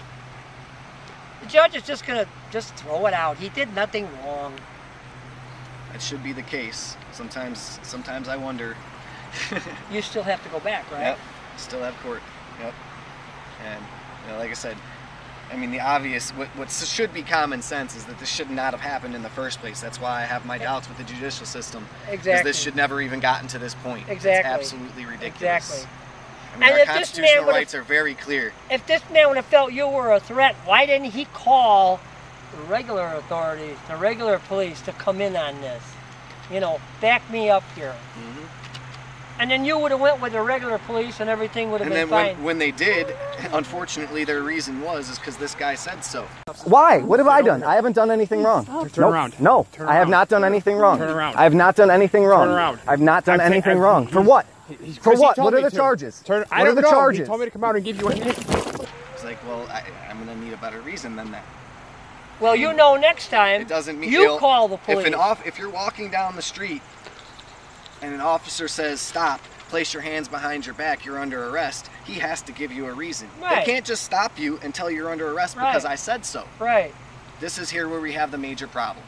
The judge is just gonna just throw it out. He did nothing wrong. That should be the case. Sometimes, sometimes I wonder. You still have to go back, right? Yep. Still have court. Yep. And you know, like I said, I mean, the obvious, what, what should be common sense is that this should not have happened in the first place. That's why I have my doubts with the judicial system. Exactly. Because this should never even gotten to this point. Exactly. It's absolutely ridiculous. Exactly. I mean, And our if this constitutional man rights are very clear. If this man would have felt you were a threat, why didn't he call the regular authorities, the regular police, to come in on this? You know, back me up here. Mm-hmm. And then you would have went with the regular police and everything would have And been then fine. when, when they did, unfortunately, their reason was is because this guy said so. Why? What have I done? I haven't done anything wrong. Turn nope. around. No, Turn I have around. not done anything wrong. Turn around. I have not done anything wrong. Turn around. I've not done I've ta- anything I've- wrong. he- For what? He's- For Chris, he what? told What are me the to. charges? Turn, I what don't are the know. charges? He told me to come out and give you a hit. It's like, well, I, I'm going to need a better reason than that. Well, you know, next time It doesn't mean you you know, call the police. If an off, if you're walking down the street and an officer says stop, place your hands behind your back, you're under arrest. He has to give you a reason. Right. They can't just stop you until you're under arrest Right. because I said so. Right. This is here where we have the major problem.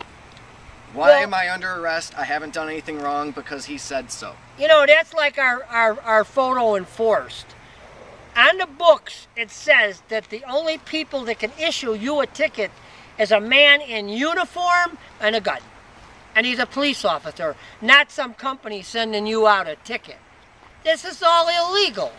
Why Well- am I under arrest? I haven't done anything wrong because he said so. You know, that's like our, our, our photo enforced. On the books, it says that the only people that can issue you a ticket is a man in uniform and a gun. And he's a police officer, not some company sending you out a ticket. This is all illegal.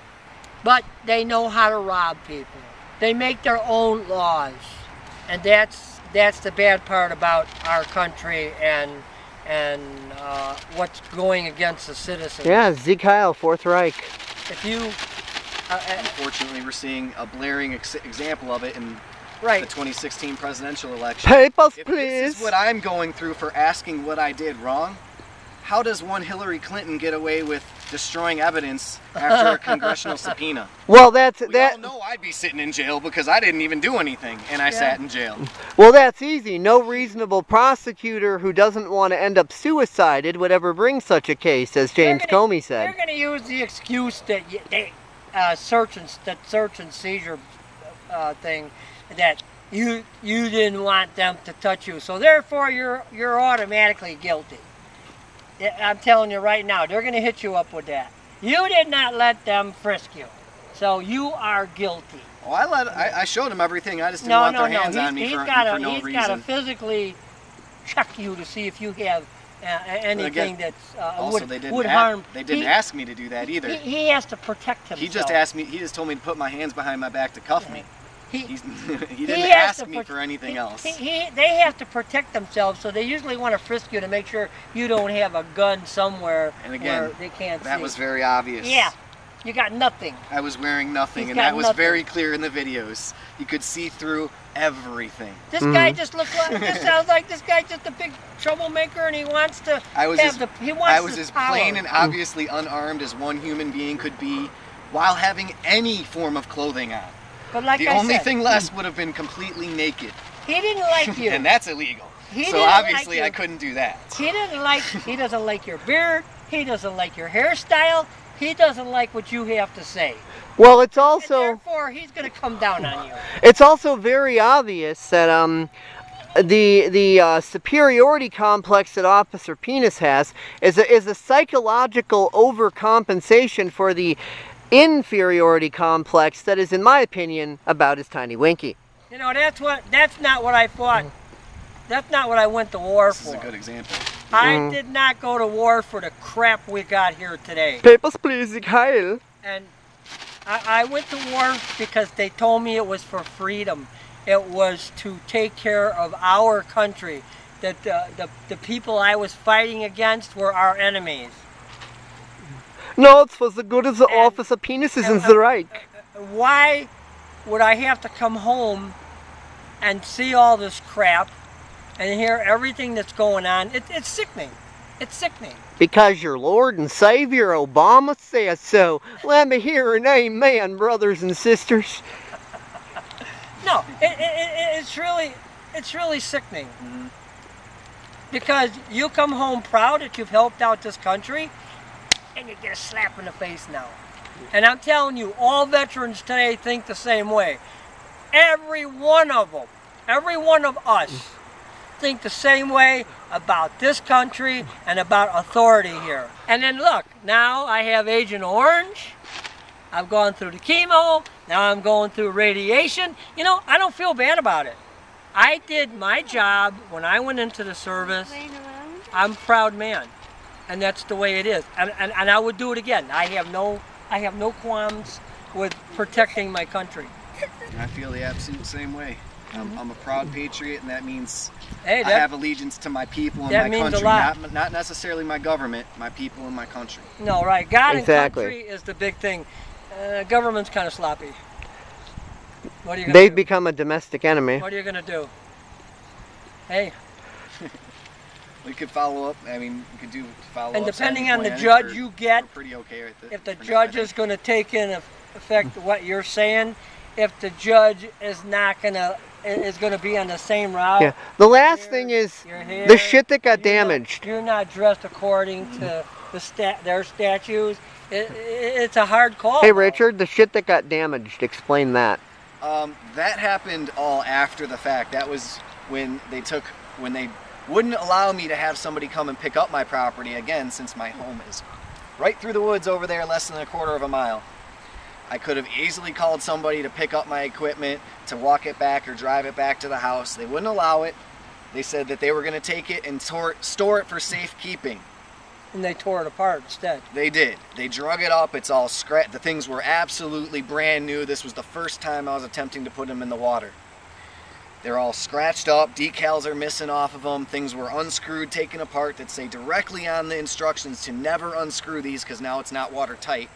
But they know how to rob people. They make their own laws. And that's that's the bad part about our country and and uh, what's going against the citizens. Yeah, Zeke Heil, Fourth Reich. If you... Uh, uh, Unfortunately, we're seeing a blaring ex example of it in right. the twenty sixteen presidential election. Papers, if please. This is what I'm going through for asking what I did wrong. How does one Hillary Clinton get away with destroying evidence after a congressional subpoena? Well, that's we that. all know I'd be sitting in jail because I didn't even do anything, and I Yeah. sat in jail. Well, that's easy. No reasonable prosecutor who doesn't want to end up suicided would ever bring such a case, as James They're gonna- Comey said. They're going to use the excuse that you, they uh, search and that search and seizure uh, thing that you you didn't want them to touch you, so therefore you're you're automatically guilty. Yeah, I'm telling you right now, they're going to hit you up with that. You did not let them frisk you, so you are guilty. Oh, I let I, I showed him everything. I just didn't No, want no, their no. hands He's, on me he's for, gotta, for no he's reason. got to physically check you to see if you have uh, anything again, that's uh, Also, would, they didn't would a- harm. They didn't he, ask me to do that either. He, he has to protect himself. He just asked me. He just told me to put my hands behind my back to cuff me. He, He's, he he didn't has ask to me pro- for anything he, else. He, he, they have to protect themselves, so they usually want to frisk you to make sure you don't have a gun somewhere And again, where they can't that see. was very obvious. Yeah, you got nothing. I was wearing nothing, He's and got that was nothing. very clear in the videos. You could see through everything. This guy just looked like. This sounds like this guy's just a big troublemaker, and he wants to I was have as, the. He wants I was this as power. plain and obviously unarmed as one human being could be, while having any form of clothing on. But like the I only said, thing less would have been completely naked. He didn't like you. And that's illegal. He so didn't like obviously you. I couldn't do that. He didn't like. He doesn't like your beard. He doesn't like your hairstyle. He doesn't like what you have to say. Well, it's And also therefore, he's going to come down on you. it's also very obvious that um the the uh, superiority complex that Officer Penis has is a, is a psychological overcompensation for the inferiority complex that is, in my opinion, about his tiny winky. You know, that's what. That's not what I fought. That's not what I went to war This is for. a good example. I Mm. did not go to war for the crap we got here today. Papers, please, Zeke Heil. And I, I went to war because they told me it was for freedom. It was to take care of our country. That the, the, the people I was fighting against were our enemies. No, it's for the good of the And- Officer Penises and, in the Reich. Why would I have to come home and see all this crap and hear everything that's going on? It, it's sickening. It's sickening. Because your Lord and Savior Obama says so. Let me hear an amen, brothers and sisters. No, it, it, it, it's really, it's really sickening. Mm-hmm. Because you come home proud that you've helped out this country, and you get a slap in the face now. And I'm telling you, all veterans today think the same way. Every one of them, every one of us, think the same way about this country and about authority here. And then look, now I have Agent Orange. I've gone through the chemo. Now I'm going through radiation. You know, I don't feel bad about it. I did my job when I went into the service. I'm a proud man. And that's the way it is. And, and, and I would do it again. I have no I have no qualms with protecting my country. I feel the absolute same way. I'm, Mm-hmm. I'm a proud patriot, and that means Hey, I that- have allegiance to my people and that my means a country. lot. Not, not necessarily my government, my people and my country. No, right. God Exactly. and country is the big thing. Uh, government's kind of sloppy. What are you gonna They've do? become a domestic enemy. What are you going to do? Hey, We could follow up. I mean, we could do follow up. and depending on the planning. judge We're- you get, we're pretty okay with it. if the for now, I judge think. is going to take in effect what you're saying, if the judge is not going to is going to be on the same route. Yeah. The last Here, thing is here, the shit that got you're damaged. Not, you're not dressed according to the stat, their statutes. It, it, it's a hard call. Hey though. Richard, the shit that got damaged, explain that. Um, that happened all after the fact. That was when they took, when they wouldn't allow me to have somebody come and pick up my property again, since my home is right through the woods over there, less than a quarter of a mile. I could have easily called somebody to pick up my equipment, to walk it back or drive it back to the house. They wouldn't allow it. They said that they were going to take it and store, store it for safekeeping. And they tore it apart instead. They did. They drug it up. It's all scratched. The things were absolutely brand new. This was the first time I was attempting to put them in the water. They're all scratched up. Decals are missing off of them. Things were unscrewed, taken apart that say directly on the instructions to never unscrew these because now it's not watertight.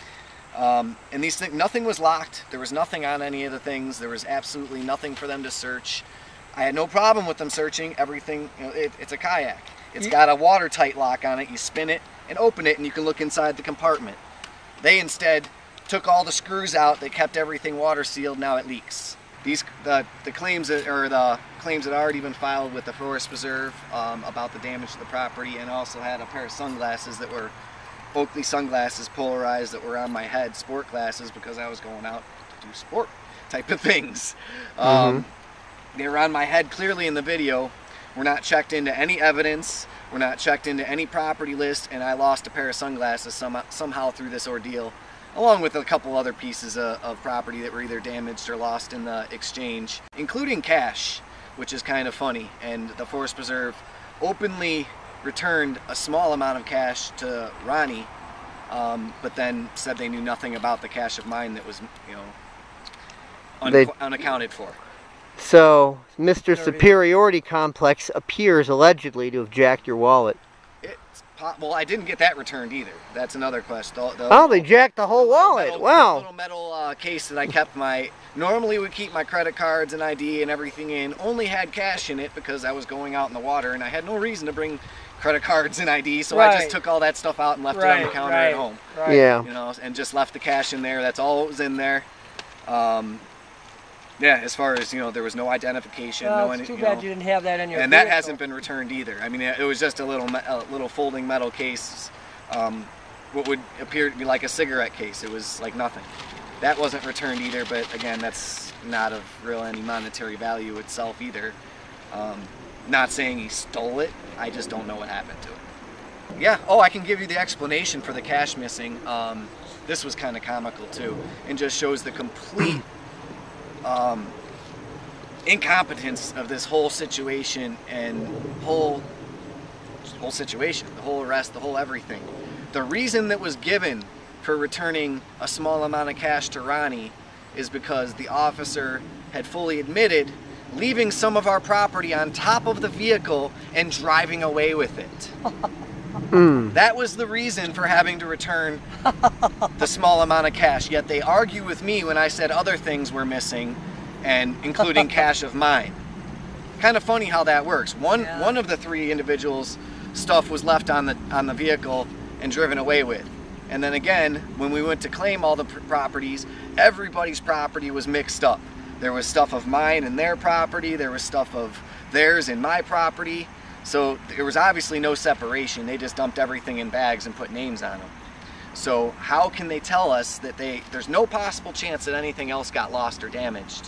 Um, and these things, nothing was locked. There was nothing on any of the things. There was absolutely nothing for them to search. I had no problem with them searching everything. You know, it, it's a kayak. It's got a watertight lock on it. You spin it and open it and you can look inside the compartment. They instead took all the screws out. They kept everything water sealed. Now it leaks. These the the claims that or the claims that already been filed with the Forest Preserve um, about the damage to the property, and also had a pair of sunglasses that were Oakley sunglasses, polarized, that were on my head, sport glasses, because I was going out to do sport type of things. Um, mm-hmm. They were on my head clearly in the video. We're not checked into any evidence. We're not checked into any property list, and I lost a pair of sunglasses some, somehow through this ordeal, along with a couple other pieces of, of property that were either damaged or lost in the exchange, including cash, which is kind of funny. And the Forest Preserve openly returned a small amount of cash to Ronnie, um, but then said they knew nothing about the cash of mine that was, you know, un they, unaccounted for. So, Mister Superiority Complex appears allegedly to have jacked your wallet. It's well, I didn't get that returned either. That's another question. The, the, oh, they jacked the whole the wallet. Metal, wow. The little metal uh, case that I kept my, normally would keep my credit cards and I D and everything in, only had cash in it because I was going out in the water and I had no reason to bring credit cards and I D, so right. I just took all that stuff out and left right, it on the counter right, at home. Right. Yeah. You know, and just left the cash in there. That's all that was in there. Um, yeah, as far as, you know, there was no identification. Well, no it's too you bad know, you didn't have that in your And vehicle. that hasn't been returned either. I mean, it was just a little, a little folding metal case, um, what would appear to be like a cigarette case. It was like nothing. That wasn't returned either, but again, that's not of real any monetary value itself either. Um, not saying he stole it, I just don't know what happened to it. Yeah, oh, I can give you the explanation for the cash missing. Um, this was kind of comical too, and just shows the complete um, incompetence of this whole situation and whole, whole situation, the whole arrest, the whole everything. The reason that was given for returning a small amount of cash to Ronnie is because the officer had fully admitted leaving some of our property on top of the vehicle and driving away with it. Mm. That was the reason for having to return the small amount of cash. Yet they argue with me when I said other things were missing, and including cash of mine. Kind of funny how that works. One yeah. one of the three individuals' stuff was left on the on the vehicle and driven away with. And then again, when we went to claim all the pr properties, everybody's property was mixed up. There was stuff of mine and their property. There was stuff of theirs and my property. So there was obviously no separation. They just dumped everything in bags and put names on them. So how can they tell us that they there's no possible chance that anything else got lost or damaged?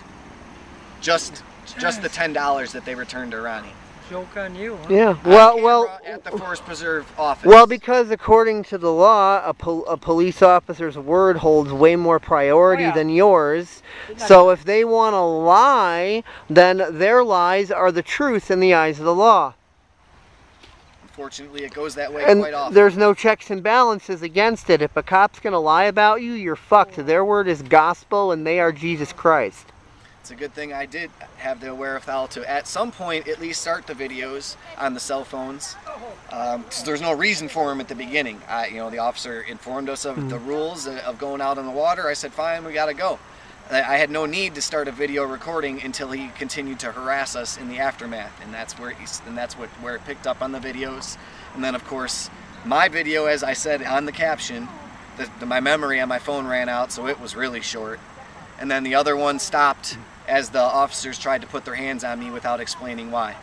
Just just the ten dollars that they returned to Ronnie. Joke on you, huh? Yeah. Well, well. At the Forest Preserve office. Well, because according to the law, a, pol a police officer's word holds way more priority oh, yeah. than yours. So if they want to lie, then their lies are the truth in the eyes of the law. Unfortunately, it goes that way and quite often. There's no checks and balances against it. If a cop's going to lie about you, you're fucked. Their word is gospel, and they are Jesus Christ. It's a good thing I did have the wherewithal to, at some point, at least start the videos on the cell phones. Um, 'cause there's no reason for them at the beginning. I, you know, the officer informed us of mm. the rules of going out on the water. I said, fine, we got to go. I had no need to start a video recording until he continued to harass us in the aftermath, and that's where he's, and that's what where it picked up on the videos. And then, of course, my video, as I said on the caption, the, the, my memory on my phone ran out, so it was really short. And then the other one stopped as the officers tried to put their hands on me without explaining why.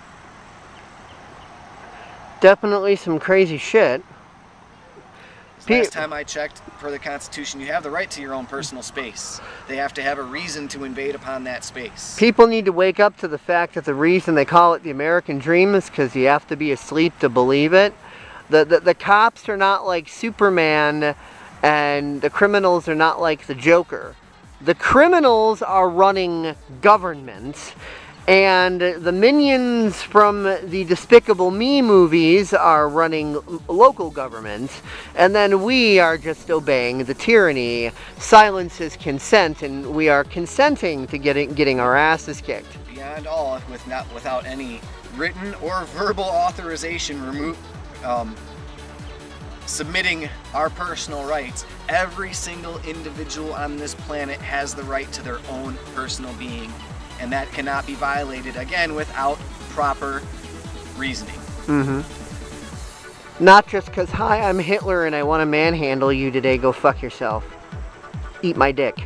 Definitely some crazy shit. Last time I checked, per the Constitution, you have the right to your own personal space. They have to have a reason to invade upon that space. People need to wake up to the fact that the reason they call it the American dream is because you have to be asleep to believe it. The, the, the cops are not like Superman, and the criminals are not like the Joker. The criminals are running government, and the minions from the Despicable Me movies are running local government, and then we are just obeying the tyranny. Silence is consent, and we are consenting to getting getting our asses kicked. Beyond all, with not without any written or verbal authorization, remove, um, submitting our personal rights. Every single individual on this planet has the right to their own personal being. And that cannot be violated, again, without proper reasoning. Mm-hmm. Not just because, hi, I'm Hitler and I want to manhandle you today, go fuck yourself. Eat my dick.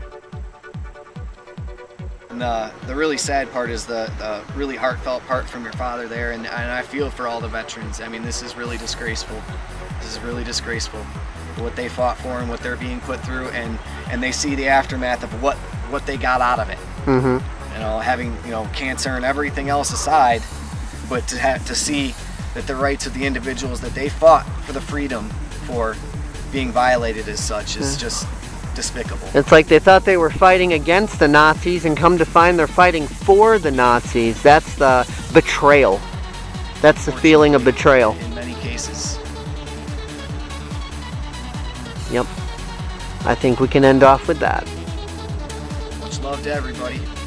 And the, the really sad part is the, the really heartfelt part from your father there, and, and I feel for all the veterans. I mean, this is really disgraceful. This is really disgraceful. What they fought for and what they're being put through, and, and they see the aftermath of what, what they got out of it. Mm-hmm. You know, having, you know, cancer and everything else aside, but to have to see that the rights of the individuals that they fought for the freedom for being violated as such is just despicable. It's like they thought they were fighting against the Nazis, and come to find they're fighting for the Nazis. That's the betrayal. That's the feeling of betrayal. In many cases. Yep. I think we can end off with that. Much love to everybody.